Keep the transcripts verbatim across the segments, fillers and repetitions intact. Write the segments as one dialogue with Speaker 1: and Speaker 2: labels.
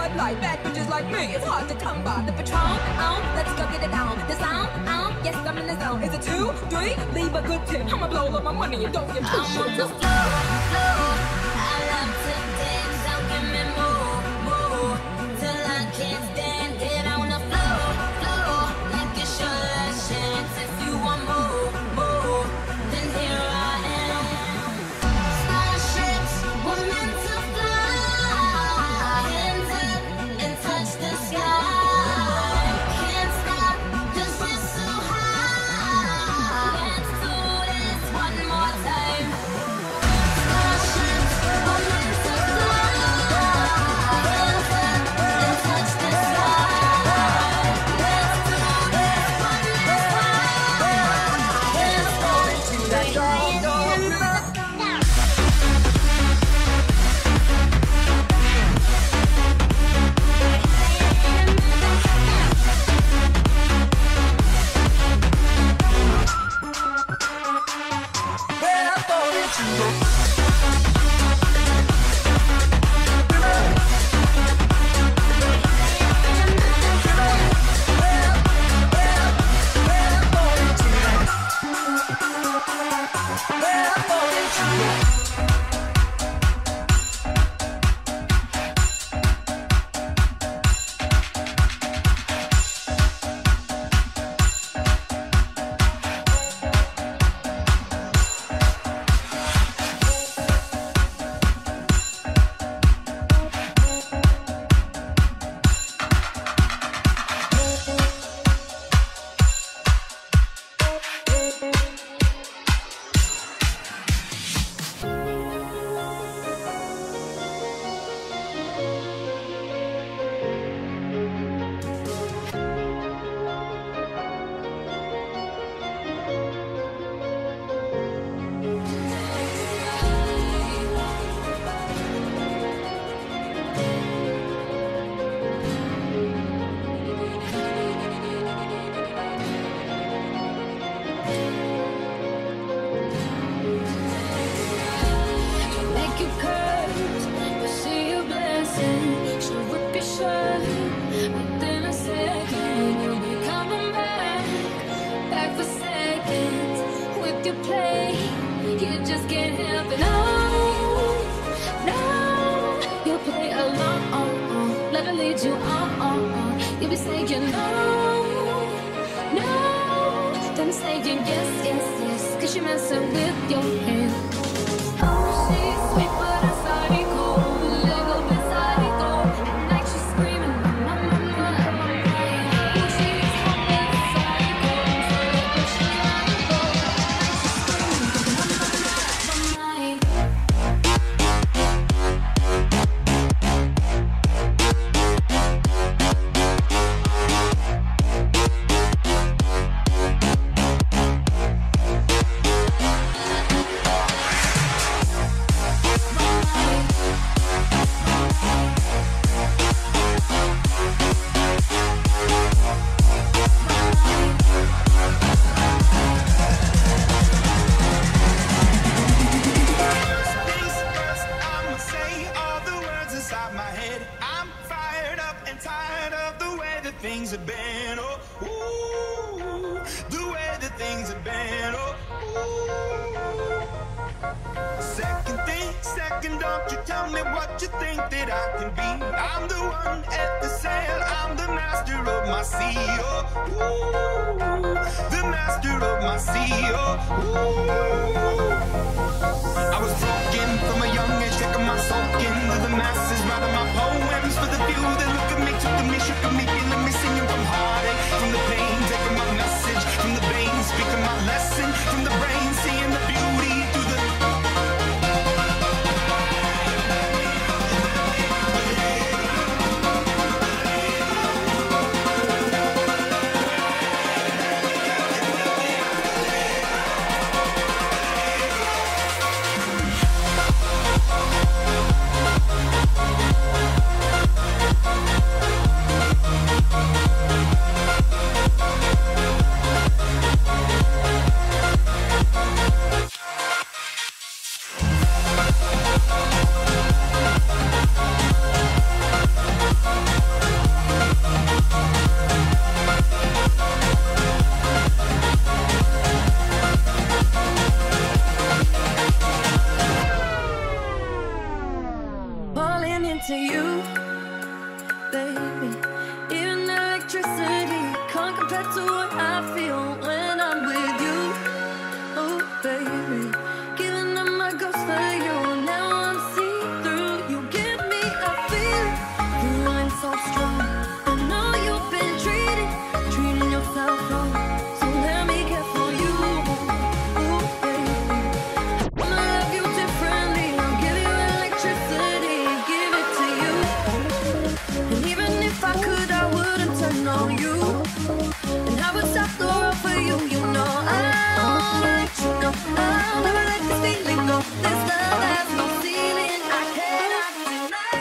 Speaker 1: Bud Light, bad bitches like me, it's hard to come by. The Patron, um, let's go get it down. The sound, um, yes, I'm in the zone. Is it two, three? Leave a good tip. I'ma blow all my money and don't give a shit.
Speaker 2: I'm on the floor, floor. I love to dance, don't give me more, more. Till I can't stand, get on the floor, floor. Like it's your last chance. If you want more, more, then here I am. Starships, we're meant to fly. Hands up and touch the sky. Can't stop, 'cause we're so high. Let's do this one more time. Starships, we're meant to fly. Hands up and touch the sky. Let's do this one last time. Let's go to that dog, dog. Make you curse, but see your blessing. She'll rip your shirt within a second. You'll be coming back, back for seconds. With your play, you just can't help it. No, no, you'll play along. Let her lead you on. You'll be saying no, no. Then I'm saying yes, yes, yes. 'Cause you're messing with your hand. Oh, she's sweet, but I'm sorry, cold. Little bit psycho. At night she's screaming, mama, mama, on my mind. Oh, she's hot, but psycho. But she's psycho. At night she's screaming, mama, mama, on my mind.
Speaker 3: Things first, I'ma say all the words inside my head. I'm fired up and tired of the way that things have been. Oh, ooh, the way that things have been. Oh, ooh. Second thing, second, don't you tell me what you think that I can be. I'm the one at the sail, I'm the master of my sea. Oh, ooh, the master of my sea. Oh, ooh. I was broken from a young age, taking my soak into the masses, writing my poems for the few that look at me, took to me, shook at me, feeling me, singing from heartache, from the pain, taking my message from the veins, speaking my lesson from the brain, seeing the beauty through the.
Speaker 2: compared to what I feel when I'm with you. Oh baby, giving up my ghost for you. Now I'm see-through. You give me a feeling, you ain't so strong. I know you've been treating, treating yourself wrong. So let me care for you. Oh baby, I'ma love you differently. I'll give you electricity, give it to you. And even if I could, I wouldn't turn on you. And I would stop the world for you. You know I'll let you know I'll never let this feeling go. This love has no ceiling. I cannot deny.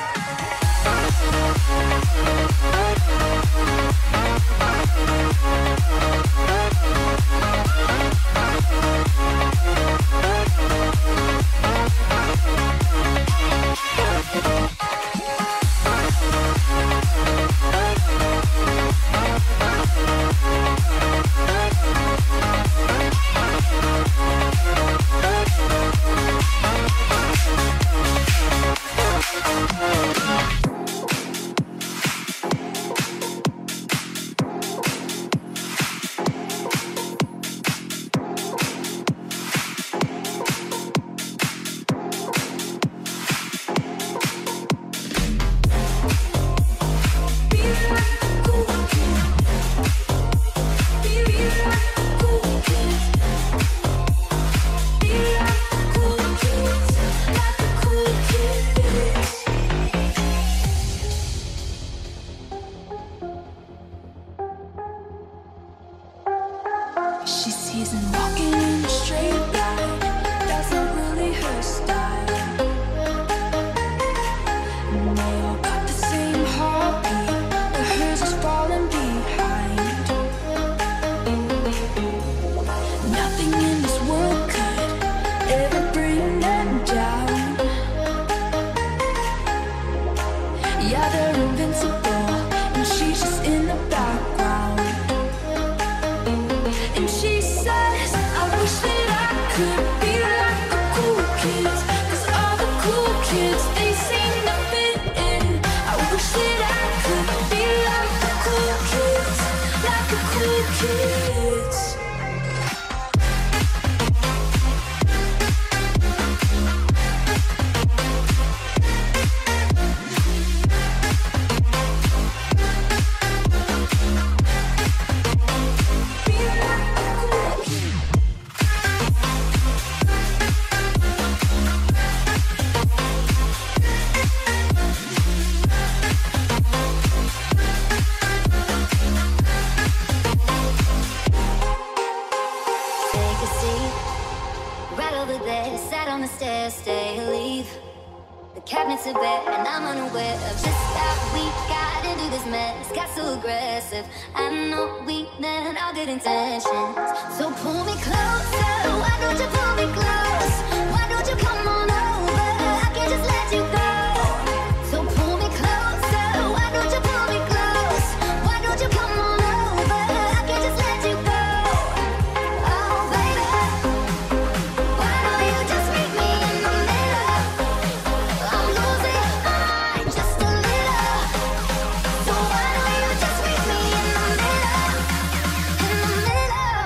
Speaker 2: She sees him walking in a straight line. That's not really her style. And they all got the same heartbeat, but hers is falling behind. Nothing in this world could ever bring them down. Yeah, they're invincible, and she's just in the background. And she says, I wish that I could be like the cool kids, 'cause all the cool kids, they seem to fit in. I wish that I could be like the cool kids, like the cool kids. Take a seat, right over there. Sat on the stairs, stay or leave. The cabinets are bare, and I'm unaware of just how we got into this mess. Got so aggressive. I know we meant all good intentions. So pull me closer. Why don't you pull me close? Why don't you come on over? I can't just let you go. So pull me closer. Why don't you pull me close? Why don't you come on over? I can't just let you go. Oh baby, why don't you just meet me in the middle? I'm losing my mind just a little. So why don't you just meet me in the middle? In the middle.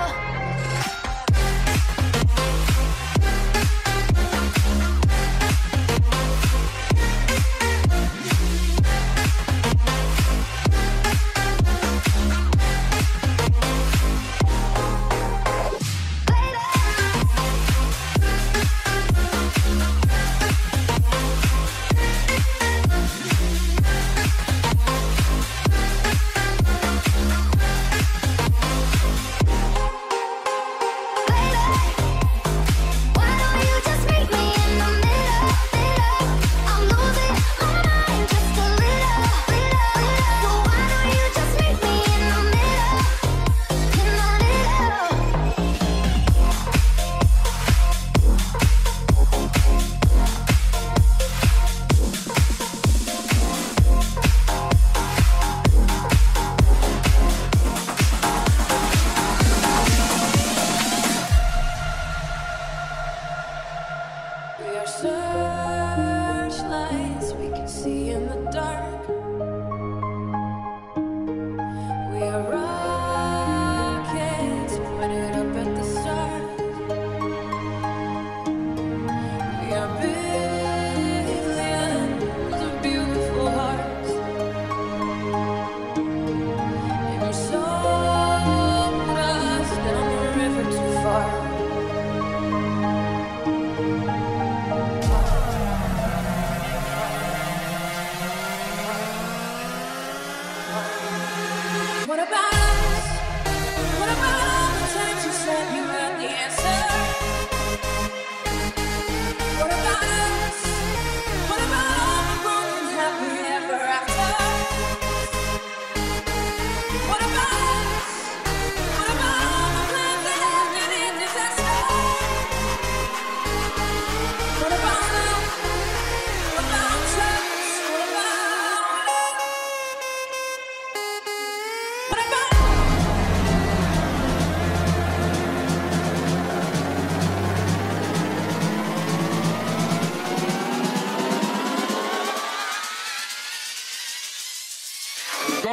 Speaker 2: We are right.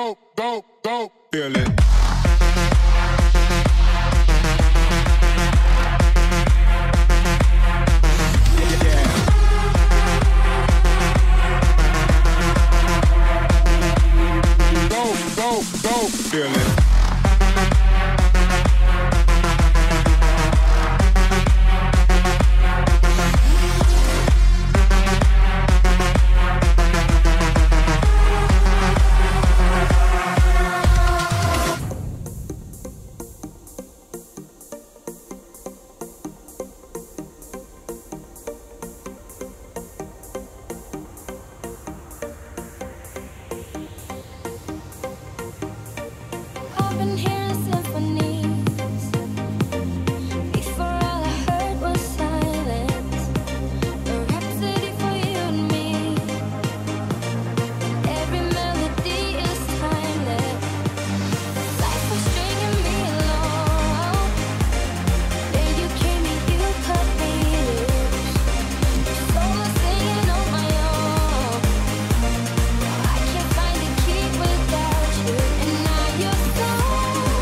Speaker 3: go, go, go, feel it. Feel it.
Speaker 2: You're so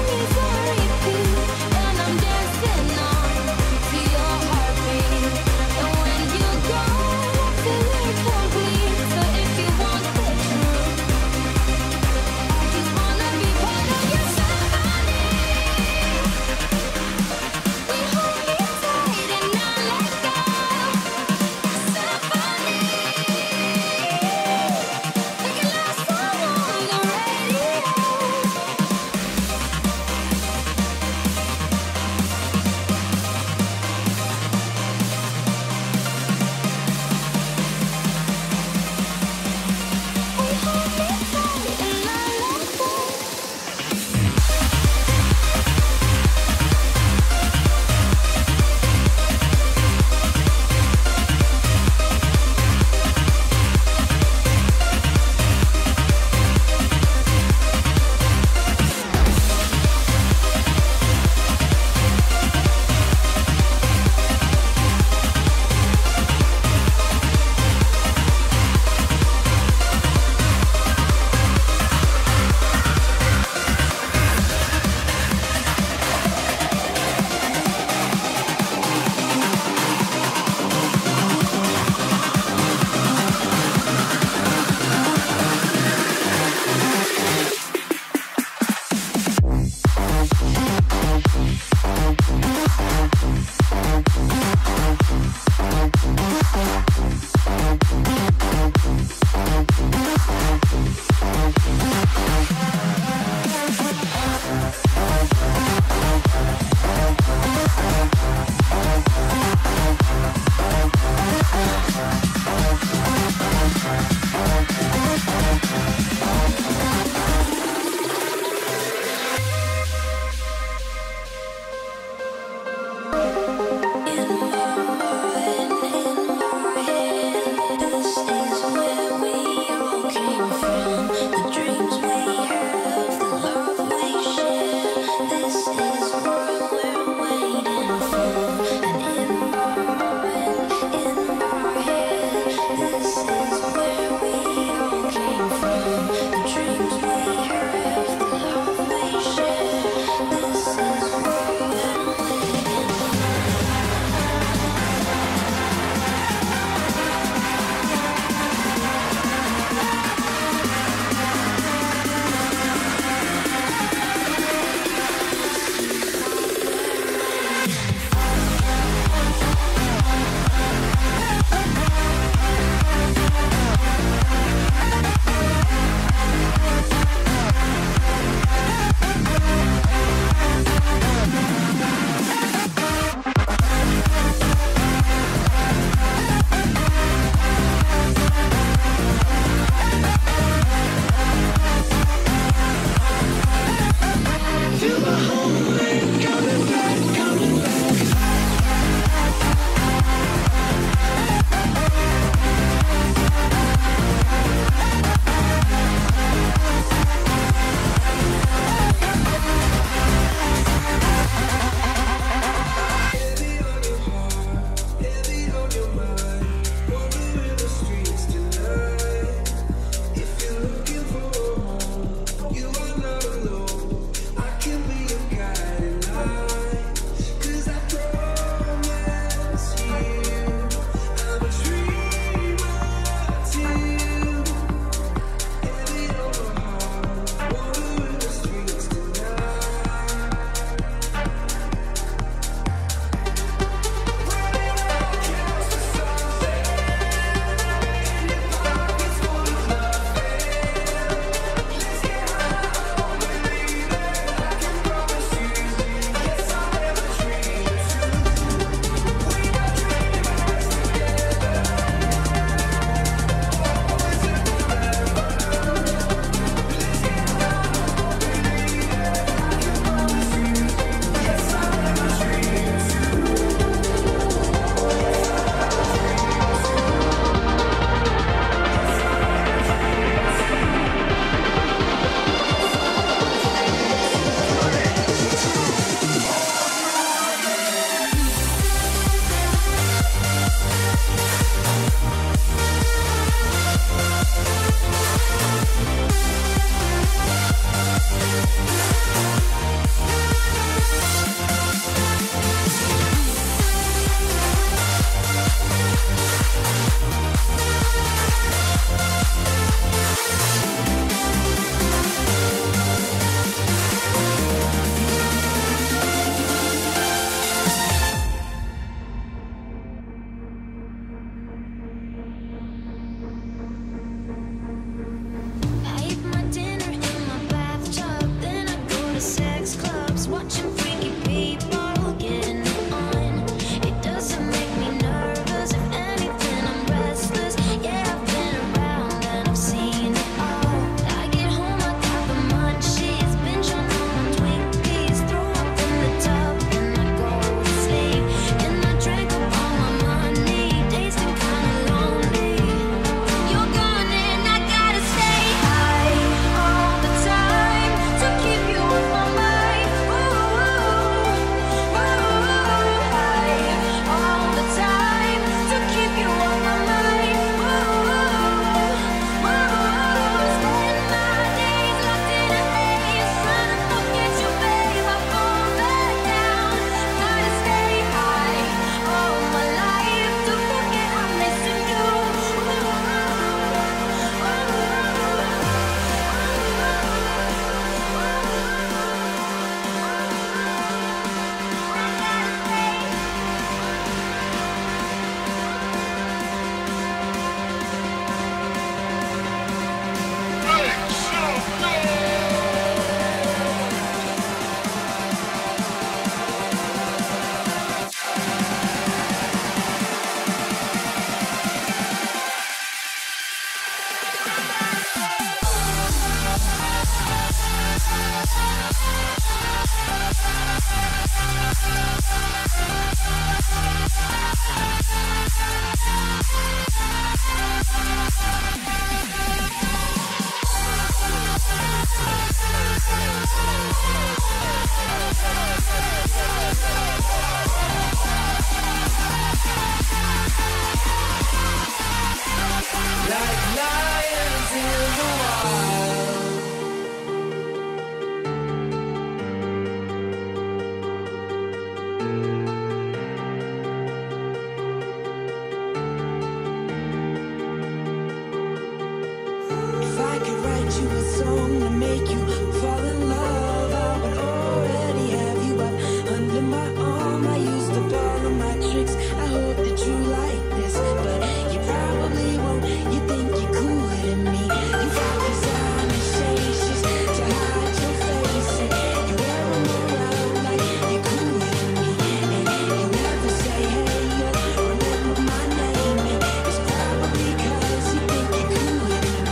Speaker 4: make you fall in love. I would already have you up under my arm. I used up all of my tricks. I hope that you like this, but you probably won't. You think you're cooler than me. You got designer shades just to hide your face, and you wear them around like you're cooler than me. And you never say hey or remember my name, and it's probably 'cause you think you're cooler than me.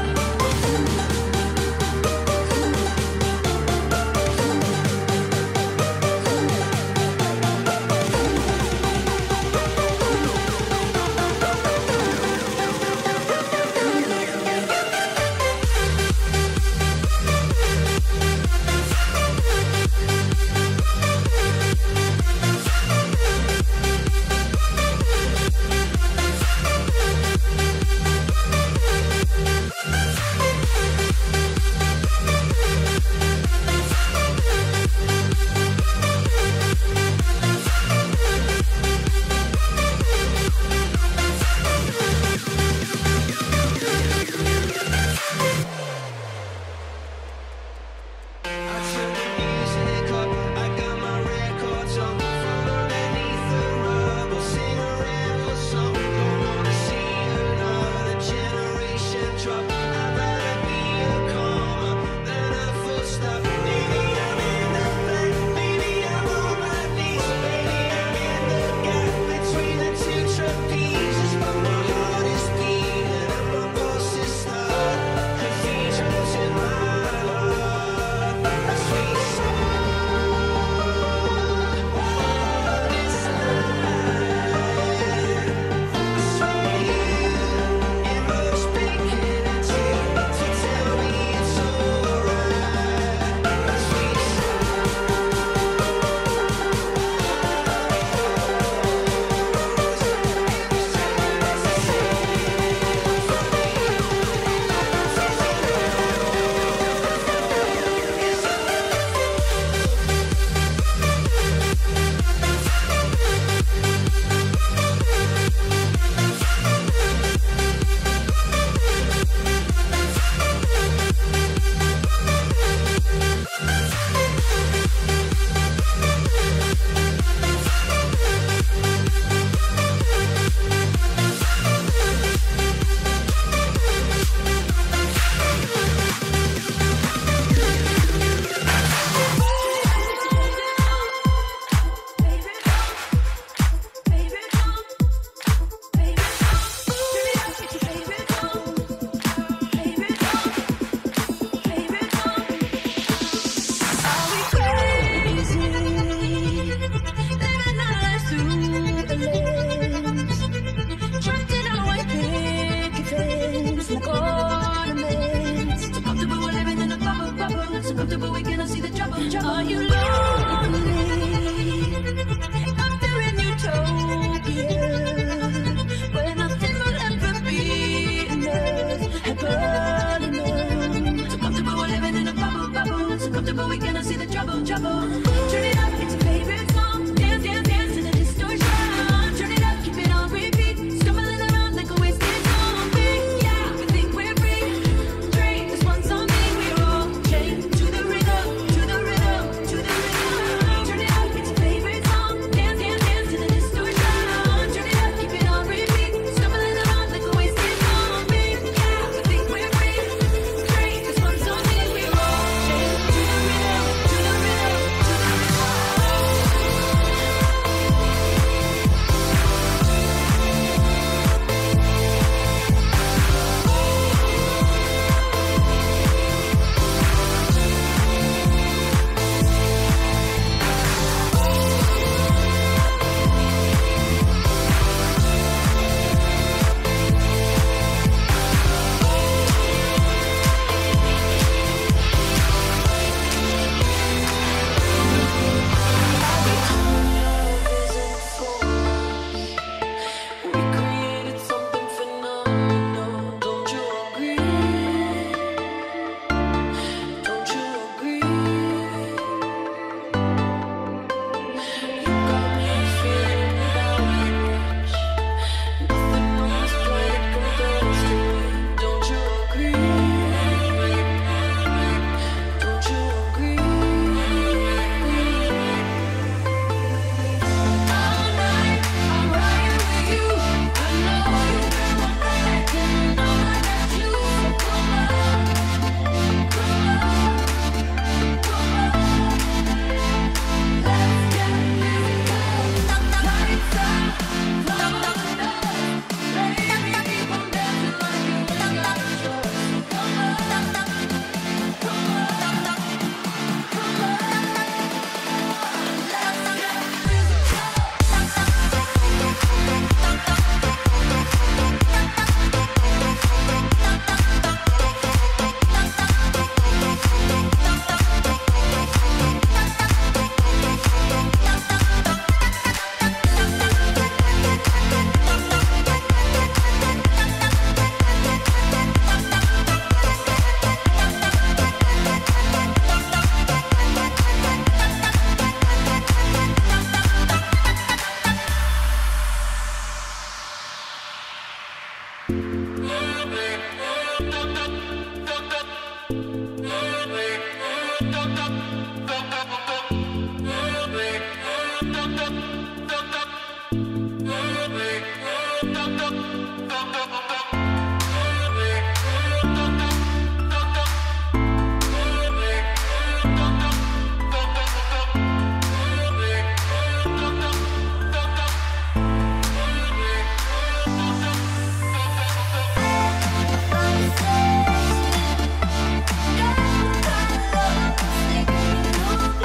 Speaker 2: Are you lonely? After in utopia, where nothing will ever be enough, happen enough. So comfortable we're living in a bubble, bubble. So comfortable we cannot see the trouble, trouble. Turn it up, it's your favorite song. Dance, dance, dance to the distortion. Turn it up, keep it on repeat. Stumbling around like a wasted zombie. Yeah, we think we're free. Drink this one song, we're all chained to the rhythm, to the rhythm, to the rhythm. Turn it up, it's your favorite song. Dance, dance, dance to the distortion. Turn it up, keep it on repeat. Stumbling around like a wasted zombie. Yeah, we think we're free. Drink this one song, we're all chained to the rhythm, to the rhythm, to the rhythm. Got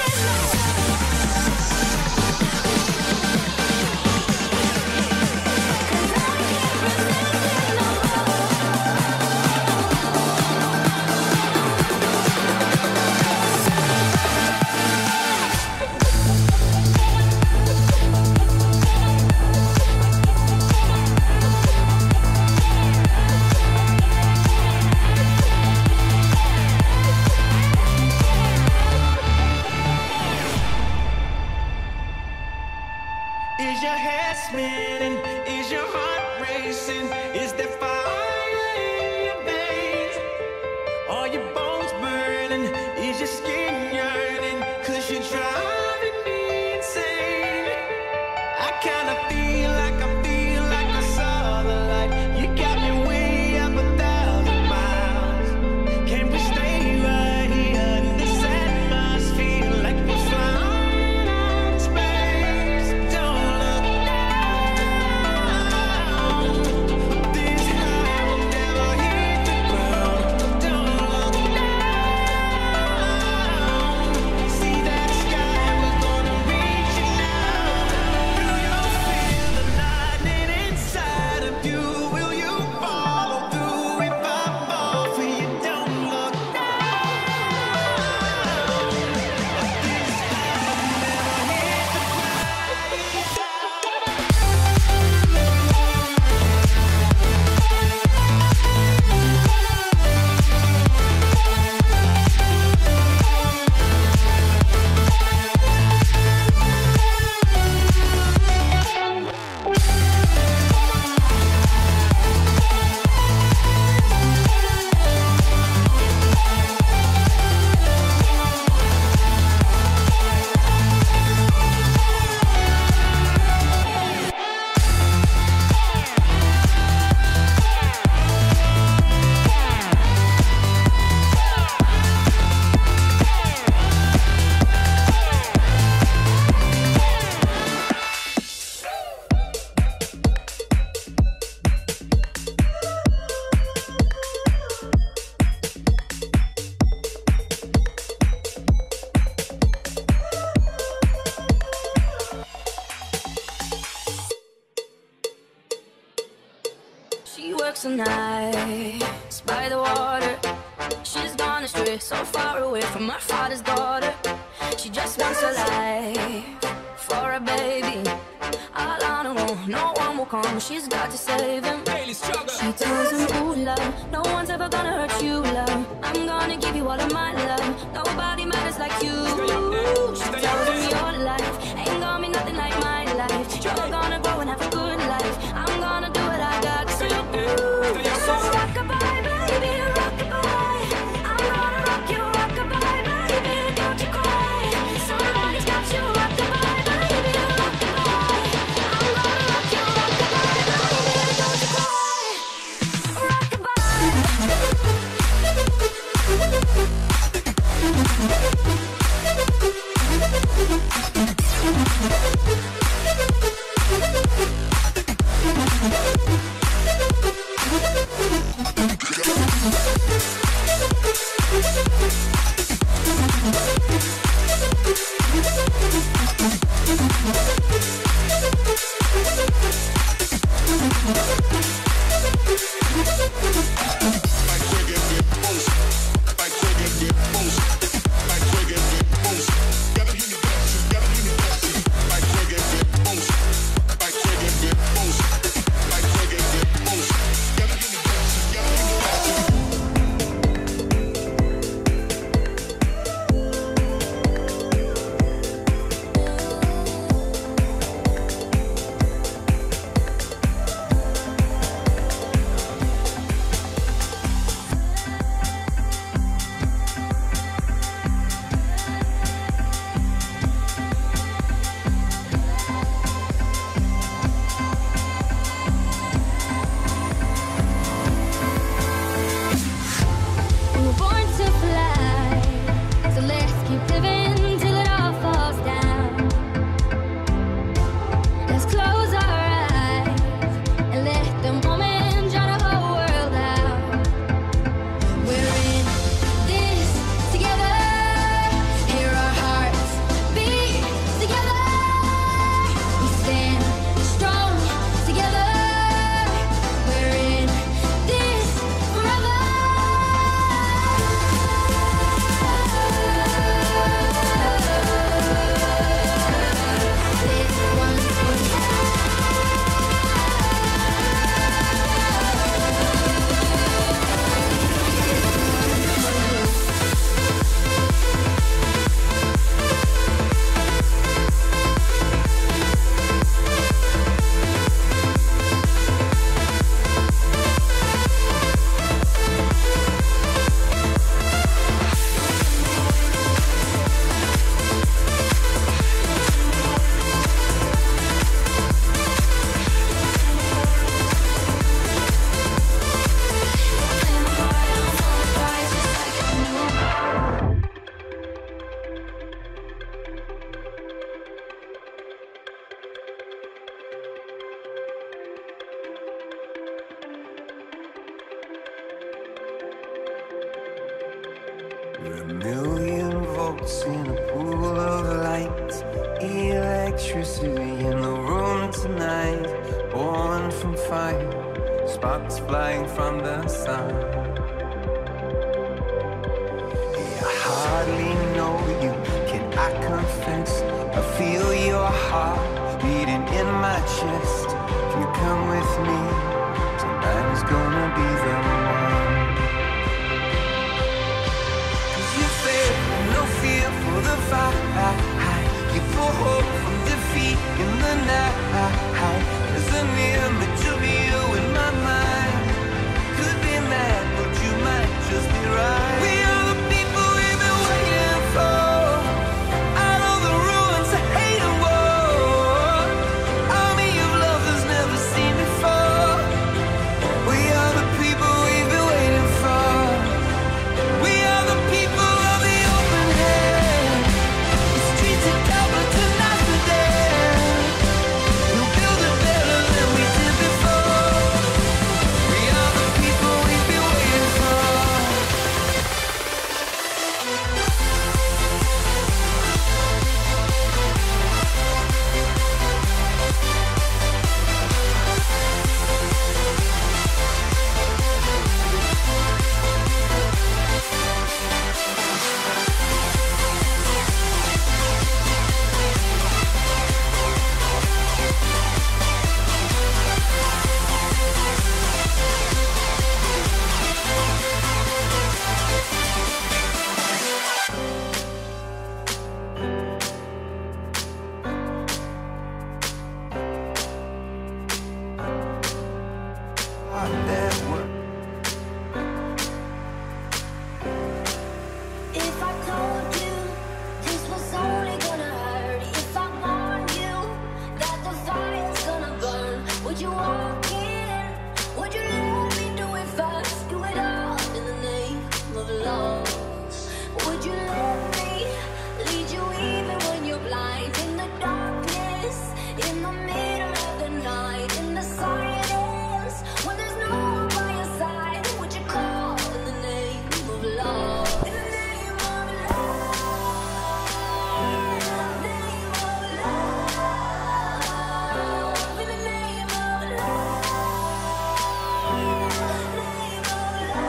Speaker 2: works the night by the water. She's gone astray, so far away from her father's daughter. She just wants a life for a baby. All on her own, no one will come. She's got to save him. She tells him, ooh, love, no one's ever gonna hurt you, love. I'm gonna give you all of my love. Nobody matters like you. She tells him your life ain't gonna be nothing like my life. You're gonna grow and have a good life. I'm gonna do what I got to do. So rock-a-bye, baby, rock-a-bye. I'm gonna rock you, rock-a-bye, baby, don't you cry. Somebody's got you, rock-a-bye, baby, rock-a-bye. I'm gonna rock you, rock-a-bye, baby, don't you cry. Rock-a-bye.
Speaker 3: million volts in a pool of light, electricity in the room tonight, born from fire, sparks flying from the sun. I hardly know you, can I confess? I feel your heart beating in my chest. Can you come with me? Tonight is gonna be the one. Cause you feel no fear for the fight. You pull hope from defeat in the night. There's an image of you in my mind. Could be mad, but you might just be right. We are the people we've been waiting for. Out of the ruins of hate and war, army of lovers never seen before. We are the people we've been waiting for. We are the people of the open hand. The streets are covered tonight today. We'll build it better than we did before. We are the people we've been waiting for.
Speaker 2: If I told you this was only gonna hurt, if I warned you that the fire's gonna burn, would you walk in? Would you let me do it first? Do it all in the name of love. Would you let me lead you even when you're blind? In the darkness, in the middle of the night, in the silence, when there's no one by your side, would you call in the name of love? In the name of love, name of love, in the name of love, name of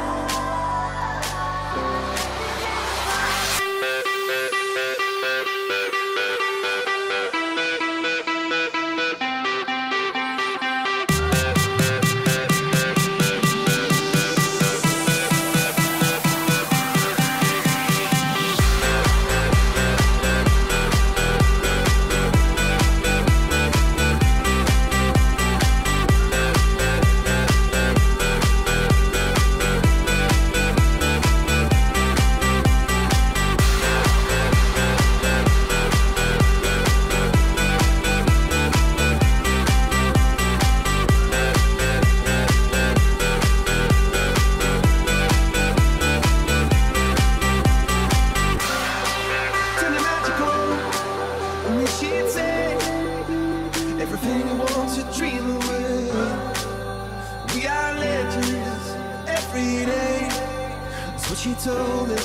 Speaker 3: Turn it magical, and then she'd say everything you want to dream away. We are legends every day. That's what she told me.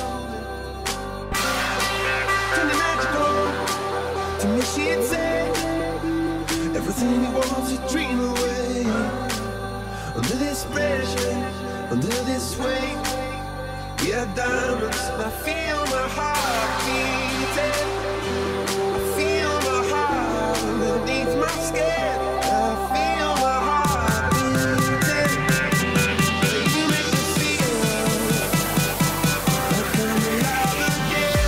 Speaker 3: Turn it magical, to me she'd say everything you want to dream away. Under this pressure, under this weight, we are diamonds. I feel my heart beating. I feel my heart beneath my skin. I feel my heart beating. You make me feel like I'm alive again.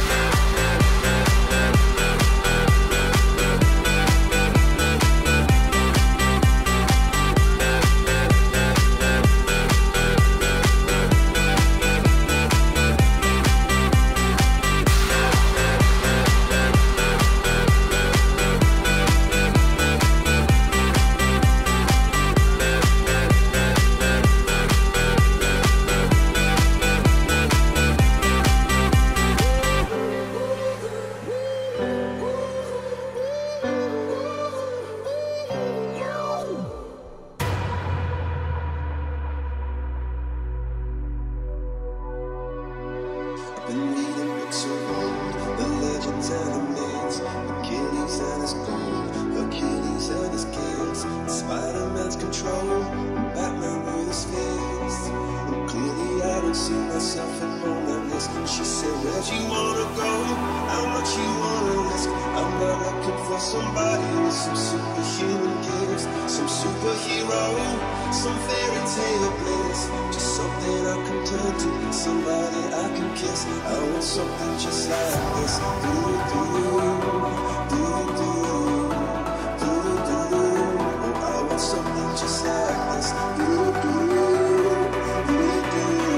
Speaker 3: for somebody with some superhuman gifts, some superhero, some fairy tale bliss. Just something I can turn to, somebody I can kiss. I want something just like this. Do do do do do do do. Oh, I want something just like this. Do do do do do.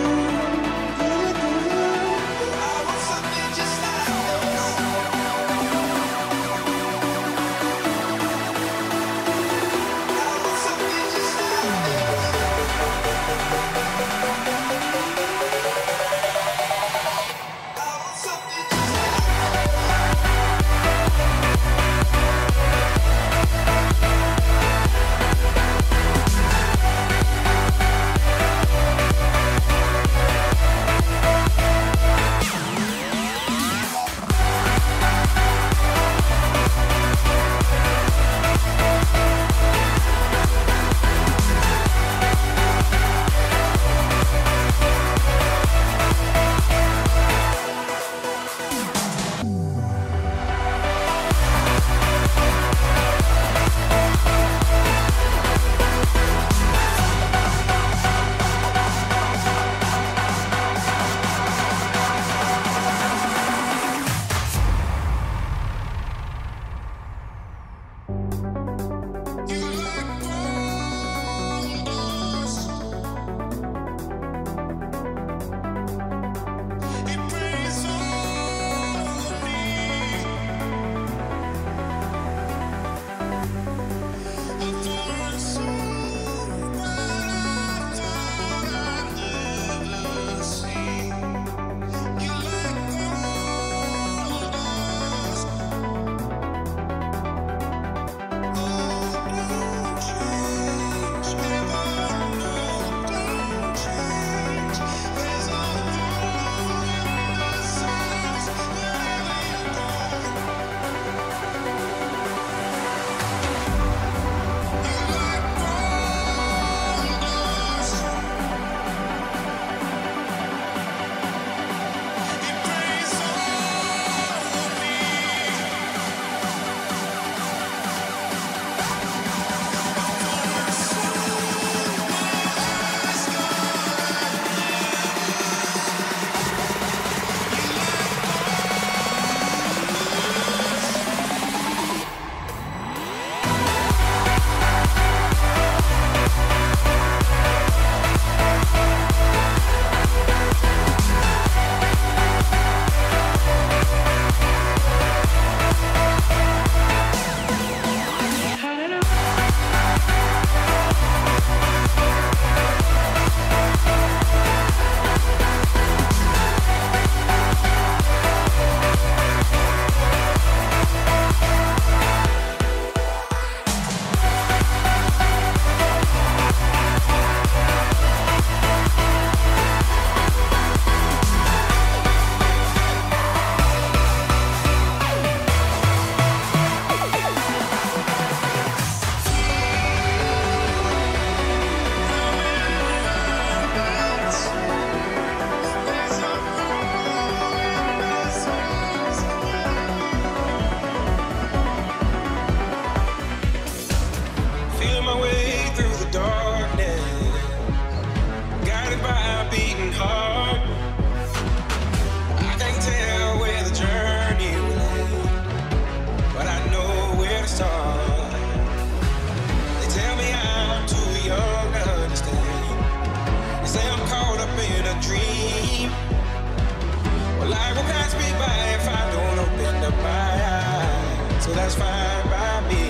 Speaker 5: that's fine by me.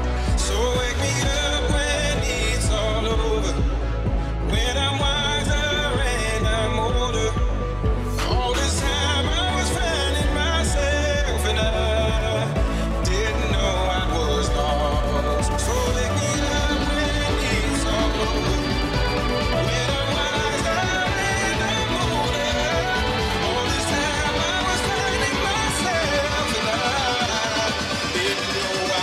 Speaker 5: So wake me up when it's all over, when I'm wiser and I'm older. All this time I was finding myself and I didn't know I was lost. So wake me up when it's all over, when I'm wiser and I'm older. All this time I was finding myself and I didn't know I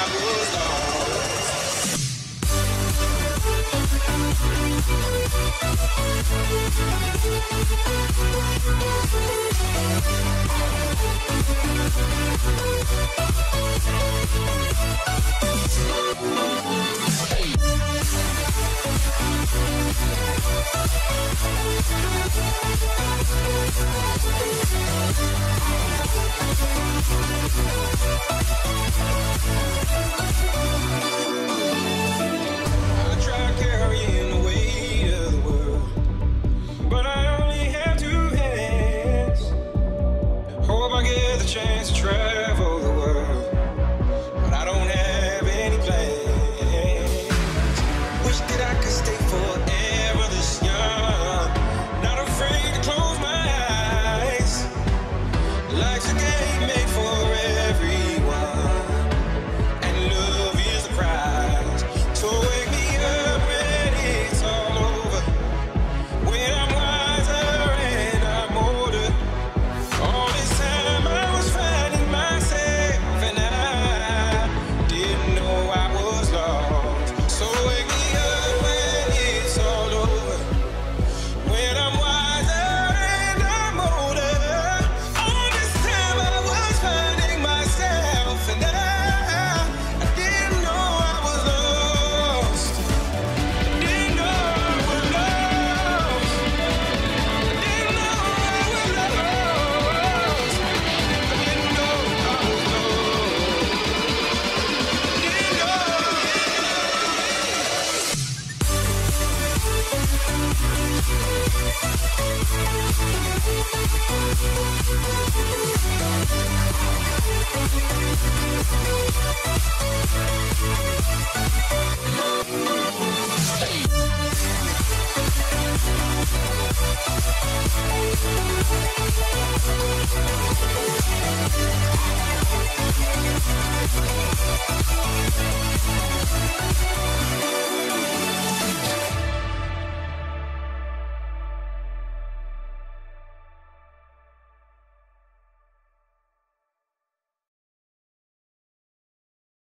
Speaker 2: We'll be right back.